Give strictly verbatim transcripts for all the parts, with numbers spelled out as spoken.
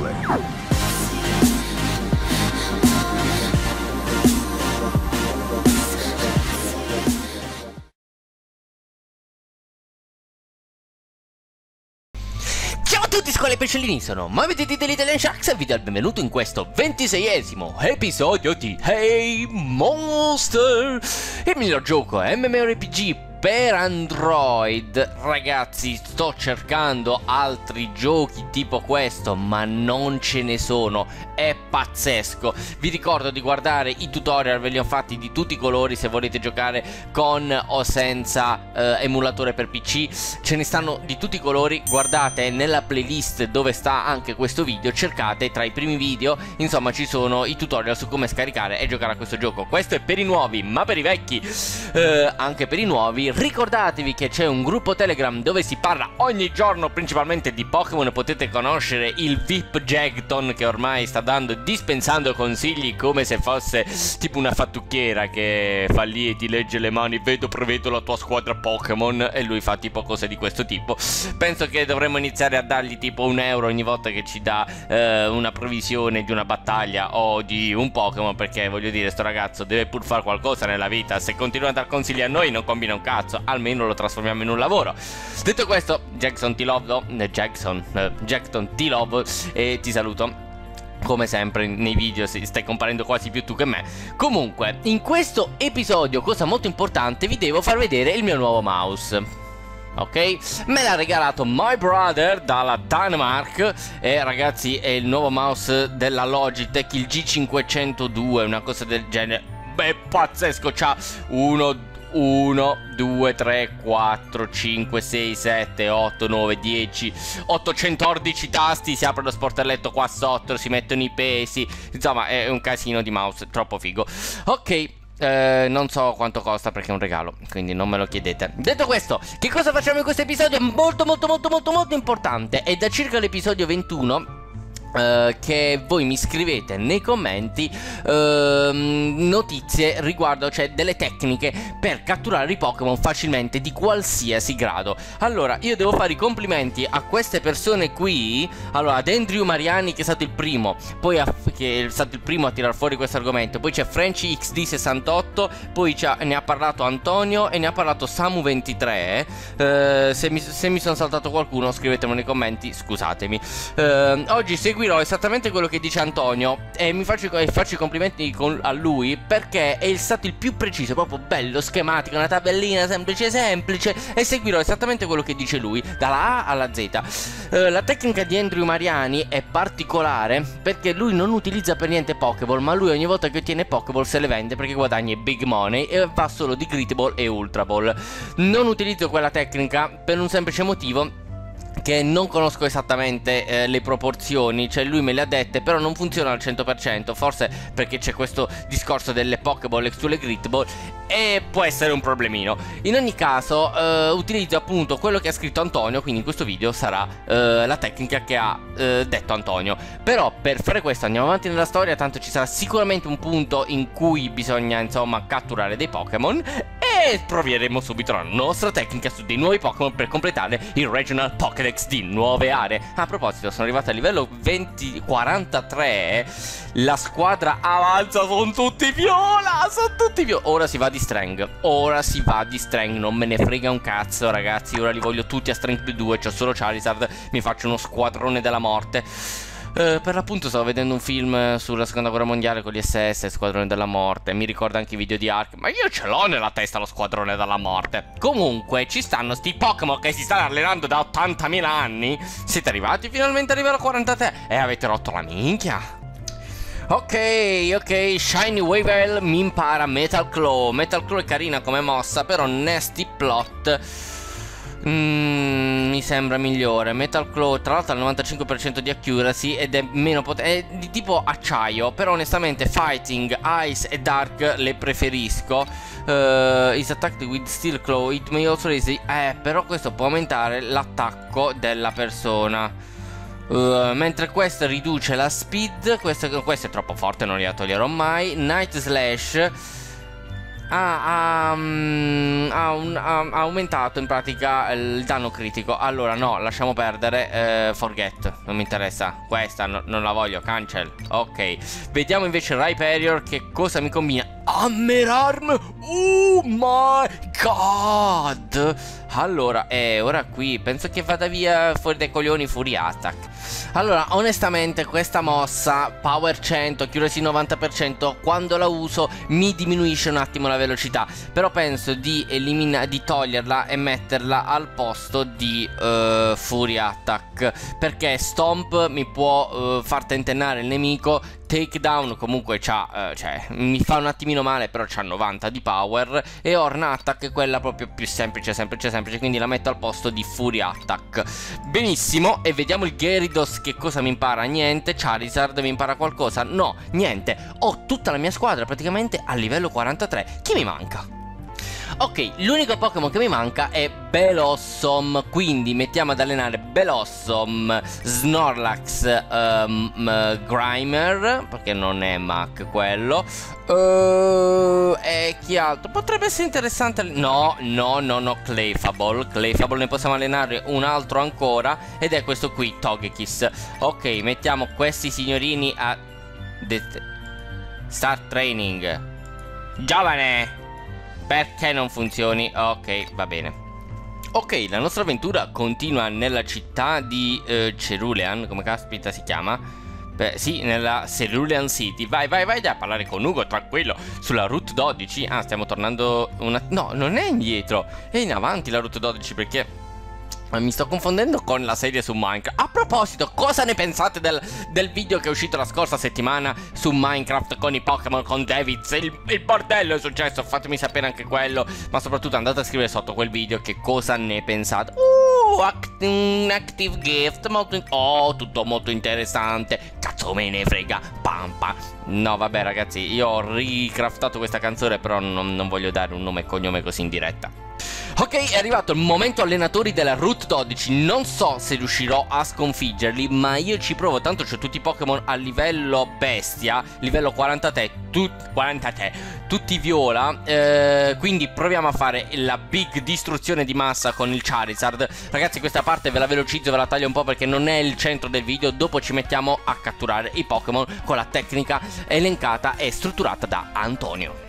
gameplay. Ciao a tutti scuole pesciolini, sono Mohamed dell'Italian Sharks e vi do il benvenuto in questo ventiseiesimo episodio di Hey Monster, il miglior gioco MMORPG per Android. Ragazzi, sto cercando altri giochi tipo questo, ma non ce ne sono. È pazzesco. Vi ricordo di guardare i tutorial, ve li ho fatti di tutti i colori se volete giocare con o senza eh, emulatore per P C. Ce ne stanno di tutti i colori. Guardate nella playlist dove sta anche questo video, cercate tra i primi video, insomma ci sono i tutorial su come scaricare e giocare a questo gioco. Questo è per i nuovi, ma per i vecchi, eh, anche per i nuovi, ricordatevi che c'è un gruppo Telegram dove si parla ogni giorno principalmente di Pokémon. Potete conoscere il V I P Jagton, che ormai sta dando dispensando consigli come se fosse tipo una fattucchiera che fa lì e ti legge le mani: vedo, prevedo la tua squadra Pokémon, e lui fa tipo cose di questo tipo. Penso che dovremmo iniziare a dargli tipo un euro ogni volta che ci dà eh, una previsione di una battaglia o di un Pokémon, perché voglio dire, sto ragazzo deve pur fare qualcosa nella vita. Se continua a dar consigli a noi non combina un cazzo, almeno lo trasformiamo in un lavoro. Detto questo, Jackson ti love, eh, Jackson, eh, Jackson ti love e ti saluto. Come sempre nei video stai comparendo quasi più tu che me. Comunque, in questo episodio, cosa molto importante, vi devo far vedere il mio nuovo mouse. Ok? Me l'ha regalato my brother dalla Danimark. E ragazzi, è il nuovo mouse della Logitech, il G cinquecentodue, una cosa del genere. Beh, pazzesco. C'ha uno uno, due, tre, quattro, cinque, sei, sette, otto, nove, dieci, ottocentoundici tasti. Si apre lo sportelletto qua sotto, si mettono i pesi. Insomma, è un casino di mouse, troppo figo. Ok, eh, non so quanto costa perché è un regalo, quindi non me lo chiedete. Detto questo, che cosa facciamo in questo episodio? È molto molto molto molto molto importante. È da circa l'episodio ventuno Uh, che voi mi scrivete nei commenti uh, notizie riguardo, cioè delle tecniche per catturare i Pokémon facilmente di qualsiasi grado. Allora, io devo fare i complimenti a queste persone qui. Allora, ad Andrew Mariani, che è stato il primo, poi a, che è stato il primo a tirar fuori questo argomento. Poi c'è Frenchy X D sessantotto, poi ne ha parlato Antonio e ne ha parlato Samu ventitré. uh, se, mi, se mi sono saltato qualcuno scrivetemelo nei commenti, scusatemi. uh, Oggi seguirò esattamente quello che dice Antonio e mi faccio, e faccio i complimenti con, a lui, perché è stato il più preciso, proprio bello, schematico, una tabellina semplice semplice, e seguirò esattamente quello che dice lui, dalla A alla Z. uh, La tecnica di Andrew Mariani è particolare perché lui non utilizza per niente Pokéball, ma lui ogni volta che ottiene Pokéball se le vende perché guadagna big money e va solo di Great Ball e Ultra Ball. Non utilizzo quella tecnica per un semplice motivo, che non conosco esattamente eh, le proporzioni, cioè lui me le ha dette, però non funziona al cento per cento, forse perché c'è questo discorso delle Pokéball sulle Great Ball e può essere un problemino. In ogni caso eh, utilizzo appunto quello che ha scritto Antonio, quindi in questo video sarà eh, la tecnica che ha eh, detto Antonio. Però per fare questo andiamo avanti nella storia, tanto ci sarà sicuramente un punto in cui bisogna insomma catturare dei Pokémon e proveremo subito la nostra tecnica su dei nuovi Pokémon per completare il Regional Pokédex di nuove aree. A proposito, sono arrivato a livello venti quarantatré. La squadra avanza, sono tutti viola, sono tutti viola. Ora si va di strength, ora si va di strength, non me ne frega un cazzo ragazzi. Ora li voglio tutti a strength più due, c'ho solo Charizard, mi faccio uno squadrone della morte. Uh, per l'appunto stavo vedendo un film sulla seconda guerra mondiale con gli S S, Squadrone della Morte. Mi ricorda anche i video di Ark, ma io ce l'ho nella testa lo Squadrone della Morte. Comunque ci stanno sti Pokémon che si stanno allenando da ottantamila anni. Siete arrivati finalmente a livello quarantatré e avete rotto la minchia. Ok, ok, Shiny Weavile mi impara Metal Claw. Metal Claw è carina come mossa, però Nasty Plot Mm, mi sembra migliore. Metal Claw tra l'altro ha il novantacinque per cento di accuracy ed è meno potente, è di tipo acciaio, però onestamente Fighting, Ice e Dark le preferisco. uh, Is attacked with Steel Claw, it may also raise. Eh, però questo può aumentare l'attacco della persona. uh, Mentre questo riduce la speed. Questo, questo è troppo forte, non li toglierò mai. Night Slash ha, ha, mm, ha un- ha- ha aumentato in pratica il danno critico. Allora no, lasciamo perdere. eh, Forget, non mi interessa. Questa no- non la voglio, cancel. Ok, vediamo invece Rhyperior che cosa mi combina. Hammer Arm. Oh my god. Allora, eh, ora qui penso che vada via fuori dai coglioni Fury Attack. Allora, onestamente questa mossa Power cento, Accuracy novanta per cento, quando la uso mi diminuisce un attimo la velocità. Però penso di eliminare, di toglierla e metterla al posto di uh, Fury Attack, perché Stomp mi può uh, far tentennare il nemico. Takedown comunque c'ha, uh, cioè, mi fa un attimino male, però c'ha novanta di power. E Horn Attack è quella proprio più semplice, semplice, semplice, quindi la metto al posto di Fury Attack. Benissimo, e vediamo il Gyarados che cosa mi impara. Niente. Charizard mi impara qualcosa? No, niente. Ho tutta la mia squadra praticamente a livello quarantatré. Chi mi manca? Ok, l'unico Pokémon che mi manca è Bellossom, quindi mettiamo ad allenare Bellossom, Snorlax, um, Grimer, perché non è Mac quello, uh, e chi altro? Potrebbe essere interessante. No, no, no, no, Clefable, Clefable ne possiamo allenare un altro ancora, ed è questo qui, Togekiss. Ok, mettiamo questi signorini a Start Training. Giovane! Perché non funzioni? Ok, va bene. Ok, la nostra avventura continua nella città di uh, Cerulean, come caspita si chiama? Beh, sì, nella Cerulean City. Vai, vai, vai a parlare con Ugo, tranquillo. Sulla Route dodici. Ah, stiamo tornando una... No, non è indietro. È in avanti la Route dodici, perché... mi sto confondendo con la serie su Minecraft. A proposito, cosa ne pensate del, del video che è uscito la scorsa settimana su Minecraft con i Pokémon, con Davids? Il, il bordello è successo, fatemi sapere anche quello. Ma soprattutto andate a scrivere sotto quel video che cosa ne pensate. Uh, act un active gift molto in oh, tutto molto interessante. Cazzo me ne frega, pampa. No vabbè ragazzi, io ho ricraftato questa canzone, però non, non voglio dare un nome e cognome così in diretta. Ok, è arrivato il momento allenatori della Route dodici. Non so se riuscirò a sconfiggerli, ma io ci provo. Tanto c'ho tutti i Pokémon a livello bestia, livello quarantatré, tu quarantatré, tutti viola, eh, quindi proviamo a fare la big distruzione di massa con il Charizard. Ragazzi, questa parte ve la velocizzo, ve la taglio un po' perché non è il centro del video. Dopo ci mettiamo a catturare i Pokémon con la tecnica elencata e strutturata da Antonio.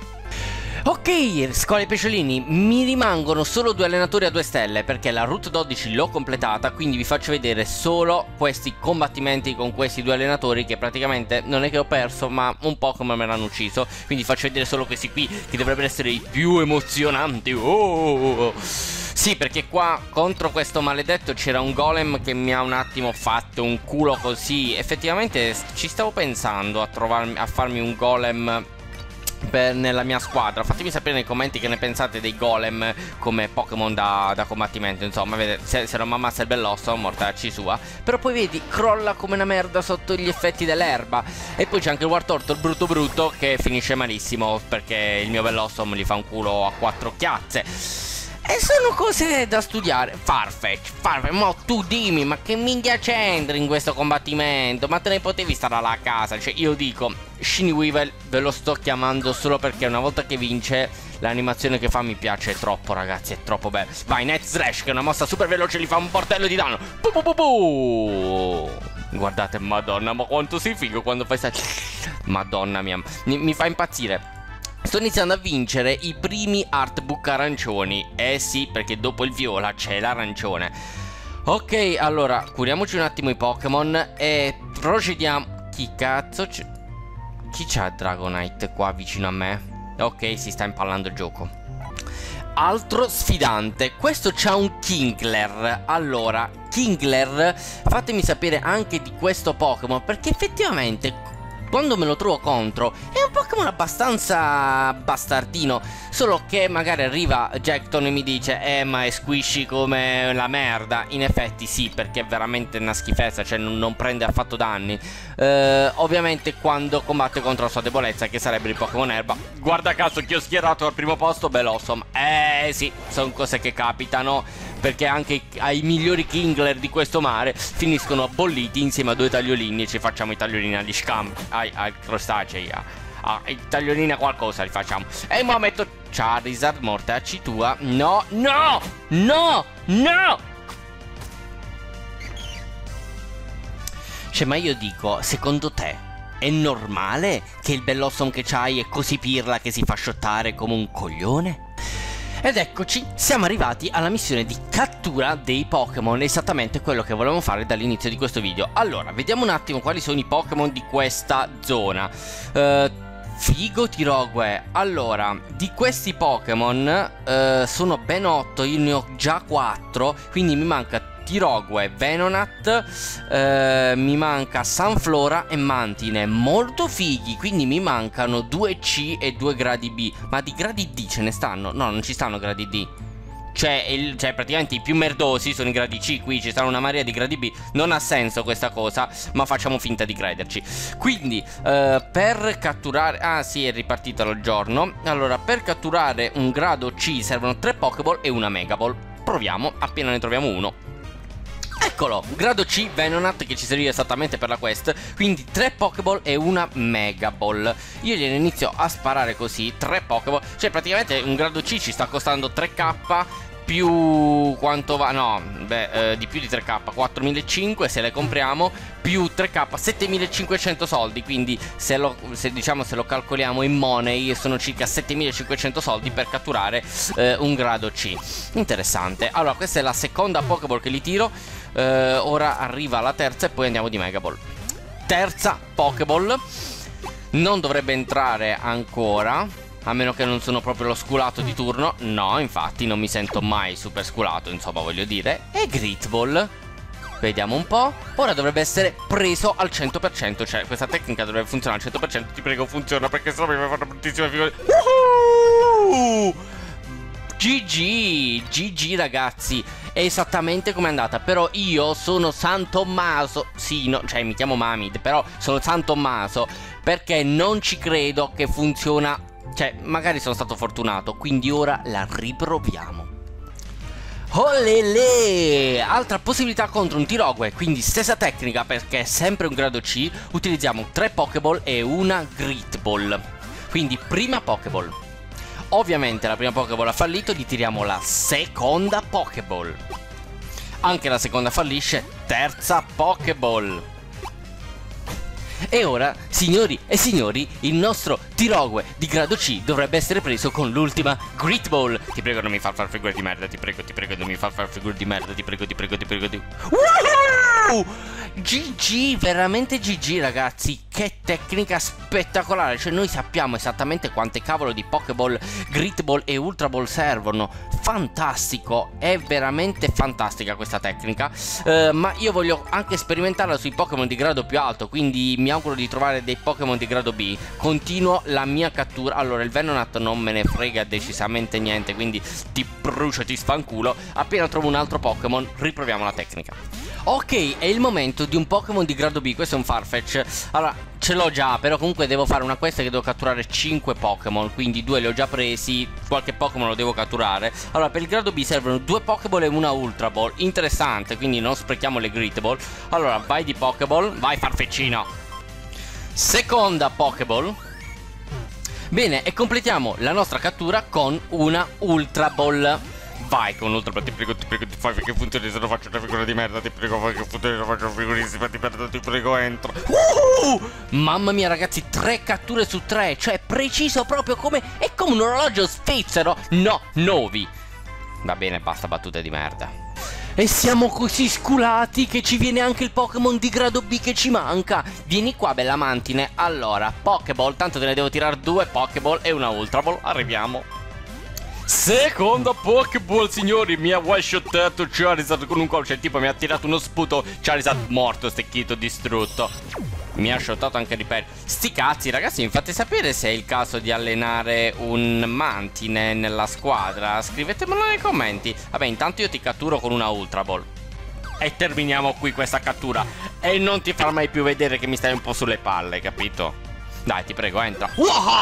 Ok, scuole pesciolini, mi rimangono solo due allenatori a due stelle perché la Route dodici l'ho completata, quindi vi faccio vedere solo questi combattimenti con questi due allenatori che praticamente non è che ho perso, ma un po' come me l'hanno ucciso, quindi faccio vedere solo questi qui che dovrebbero essere i più emozionanti. Oh! Sì, perché qua contro questo maledetto c'era un golem che mi ha un attimo fatto un culo così. Effettivamente ci stavo pensando a trovarmi, a farmi un golem per, nella mia squadra. Fatemi sapere nei commenti che ne pensate dei golem come Pokémon da, da combattimento. Insomma, vedete, se, se non mi ammazza il Bellossom, mortacci sua. Però poi vedi, crolla come una merda sotto gli effetti dell'erba. E poi c'è anche il Wartortle brutto brutto che finisce malissimo perché il mio Bellossom gli fa un culo a quattro occhiazze. E sono cose da studiare. Farfetch, Farfetch, mo tu dimmi, ma che minchia c'entri in questo combattimento? Ma te ne potevi stare alla casa? Cioè io dico, Shiny Weevil ve lo sto chiamando solo perché una volta che vince l'animazione che fa mi piace troppo, ragazzi, è troppo bello. Vai, Net Slash, che è una mossa super veloce, gli fa un bordello di danno. Pu pu pu pu. Guardate, madonna, ma quanto sei figo quando fai sta... Madonna mia, mi, mi fa impazzire. Sto iniziando a vincere i primi artbook arancioni. Eh sì, perché dopo il viola c'è l'arancione. Ok, allora, curiamoci un attimo i Pokémon e procediamo. Chi cazzo c'è? Chi c'ha Dragonite qua vicino a me? Ok, si sta impallando il gioco. Altro sfidante. Questo c'ha un Kingler. Allora, Kingler, fatemi sapere anche di questo Pokémon, perché effettivamente quando me lo trovo contro è un Pokémon abbastanza bastardino. Solo che magari arriva Jackton e mi dice eh ma è squishy come la merda. In effetti sì, perché è veramente una schifezza, cioè non, non prende affatto danni. eh, Ovviamente quando combatte contro la sua debolezza, che sarebbe il Pokémon erba. Guarda caso che ho schierato al primo posto Bellossom. Eh sì, sono cose che capitano, perché anche ai migliori Kingler di questo mare finiscono bolliti insieme a due tagliolini e ci facciamo i tagliolini agli scampi, ai, ai crostacei, Ah, tagliolina qualcosa li facciamo. E mo metto Charizard, mortacci tua. No, no, no, no. Cioè, ma io dico, secondo te è normale che il Bellossom che c'hai è così pirla che si fa shottare come un coglione? Ed eccoci, siamo arrivati alla missione di cattura dei Pokémon, esattamente quello che volevamo fare dall'inizio di questo video. Allora, vediamo un attimo quali sono i Pokémon di questa zona. Uh, Figo Tirogue. Allora, di questi Pokémon uh, sono ben otto, io ne ho già quattro, quindi mi manca Tirogue, Venonat, eh, mi manca Sunflora e Mantine. Molto fighi, quindi mi mancano due C e due gradi B. Ma di gradi D ce ne stanno? No, non ci stanno gradi D. Cioè, il, cioè praticamente i più merdosi sono i gradi C. Qui ci stanno una marea di gradi B. Non ha senso questa cosa, ma facciamo finta di crederci. Quindi, eh, per catturare... Ah sì, è ripartito il giorno. Allora, per catturare un grado C servono tre Pokéball e una Megaball. Proviamo, appena ne troviamo uno. Eccolo, grado C Venonat, che ci serviva esattamente per la quest. Quindi tre Pokéball e una Megaball. Io gliene inizio a sparare così, tre Pokéball. Cioè praticamente un grado C ci sta costando tre K più quanto va? No, beh, eh, di più di tre K, quattromilacinquecento se le compriamo, più tre K, settemilacinquecento soldi. Quindi se lo, se, diciamo, se lo calcoliamo in money sono circa settemilacinquecento soldi per catturare eh, un grado C. Interessante. Allora, questa è la seconda Pokéball che li tiro. eh, Ora arriva la terza e poi andiamo di Megaball. Terza Pokéball. Non dovrebbe entrare ancora, a meno che non sono proprio lo sculato di turno. No, infatti non mi sento mai super sculato, insomma, voglio dire. E Great Ball. Vediamo un po'. Ora dovrebbe essere preso al cento per cento. Cioè, questa tecnica dovrebbe funzionare al cento per cento. Ti prego, funziona, perché sennò mi fa una bruttissima figura. uh! G G, G G ragazzi. È esattamente come è andata. Però io sono San Tommaso. Sì, no, cioè mi chiamo Mamid, però sono San Tommaso, perché non ci credo che funziona. Cioè, magari sono stato fortunato, quindi ora la riproviamo. Olele! Altra possibilità contro un Tirogue, quindi stessa tecnica, perché è sempre un grado C. Utilizziamo tre Pokéball e una Great Ball. Quindi prima Pokéball. Ovviamente la prima Pokéball ha fallito, gli tiriamo la seconda Pokéball. Anche la seconda fallisce, terza Pokéball. E ora, signori e signori, il nostro Tirogue di grado C dovrebbe essere preso con l'ultima Great Ball. Ti prego non mi far far figure di merda, ti prego, ti prego non mi far far figure di merda, ti prego, ti prego, ti prego, ti prego. G G, veramente G G ragazzi. Che tecnica spettacolare. Cioè noi sappiamo esattamente quante cavolo di Pokéball, Great Ball e Ultra Ball servono. Fantastico, è veramente fantastica questa tecnica. uh, Ma io voglio anche sperimentarla sui Pokémon di grado più alto, quindi mi auguro di trovare dei Pokémon di grado B. Continuo la mia cattura. Allora il Venonat non me ne frega decisamente niente, quindi ti brucio, ti sfanculo. Appena trovo un altro Pokémon riproviamo la tecnica. Ok, è il momento di un Pokémon di grado B. Questo è un Farfetch. Allora, ce l'ho già, però comunque devo fare una quest che devo catturare cinque Pokémon. Quindi due li ho già presi, qualche Pokémon lo devo catturare. Allora, per il grado B servono due Pokéball e una Ultra Ball. Interessante, quindi non sprechiamo le Great Ball. Allora, vai di Pokéball, vai Farfeccino. Seconda Pokéball. Bene, e completiamo la nostra cattura con una Ultra Ball. Vai con Ultra Ball, ti prego, ti prego, ti fai che funzioni, se no faccio una figura di merda, ti prego, fai che funzioni, se no faccio una figurissima, ti perdo, ti prego, entro. uh! Mamma mia ragazzi, tre catture su tre, cioè preciso proprio come, è come un orologio svizzero. No, novi. Va bene, basta battute di merda. E siamo così sculati che ci viene anche il Pokémon di grado B che ci manca. Vieni qua, bella Mantine. Allora, Pokéball, tanto te ne devo tirare due Pokéball e una Ultra Ball, arriviamo. Seconda Pokéball, signori, mi ha one-shottato Charizard con un colpo, cioè tipo mi ha tirato uno sputo, Charizard morto, stecchito, distrutto. Mi ha shottato anche Riper. Sti cazzi, ragazzi, mi fate sapere se è il caso di allenare un Mantine nella squadra. Scrivetemelo nei commenti. Vabbè, intanto io ti catturo con una Ultra Ball. E terminiamo qui questa cattura. E non ti farò mai più vedere che mi stai un po' sulle palle, capito? Dai, ti prego, entra. Wow!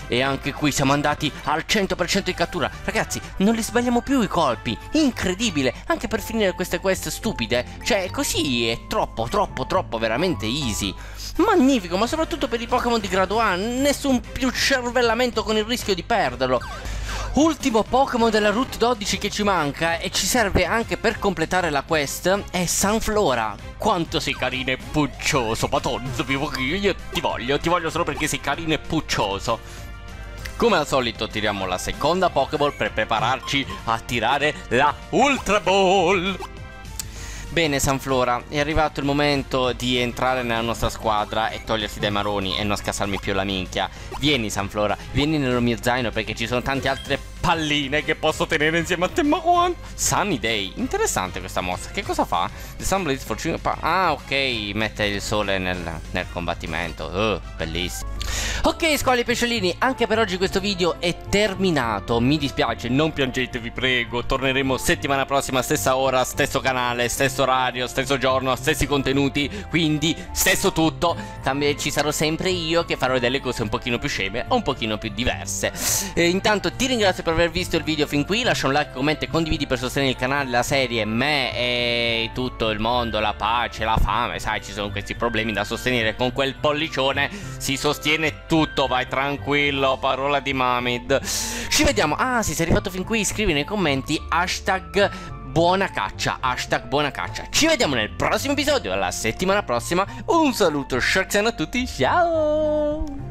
E anche qui siamo andati al cento per cento di cattura. Ragazzi, non li sbagliamo più i colpi. Incredibile, anche per finire queste quest stupide. Cioè, così è troppo, troppo, troppo veramente easy. Magnifico, ma soprattutto per i Pokémon di grado A. Nessun più cervellamento con il rischio di perderlo. Ultimo Pokémon della Route dodici che ci manca e ci serve anche per completare la quest è Sunflora. Quanto sei carino e puccioso, Patonzo, io ti voglio, ti voglio solo perché sei carino e puccioso. Come al solito tiriamo la seconda Pokéball per prepararci a tirare la Ultra Ball. Bene Sunflora, è arrivato il momento di entrare nella nostra squadra e togliersi dai maroni e non scassarmi più la minchia. Vieni Sunflora, vieni nello mio zaino perché ci sono tante altre palline che posso tenere insieme a te. Ma one Sunny Day, interessante questa mossa. Che cosa fa? The Sun Blaze for cinque. Ah ok, mette il sole nel, nel combattimento. Oh, bellissimo. Ok squali pesciolini, anche per oggi questo video è terminato. Mi dispiace, non piangete vi prego. Torneremo settimana prossima, stessa ora, stesso canale, stesso orario, stesso giorno, stessi contenuti. Quindi stesso tutto. Cambia, ci sarò sempre io che farò delle cose un pochino più sceme o un pochino più diverse. E intanto ti ringrazio per aver visto il video fin qui. Lascia un like, commenta e condividi per sostenere il canale, la serie, me e tutto il mondo, la pace, la fame. Sai, ci sono questi problemi da sostenere. Con quel pollicione si sostiene tutto, vai tranquillo, parola di Mamid. Ci vediamo. Ah, se sei arrivato fin qui scrivi nei commenti hashtag buona caccia, hashtag buona caccia. Ci vediamo nel prossimo episodio, la settimana prossima. Un saluto Sharksen a tutti, ciao.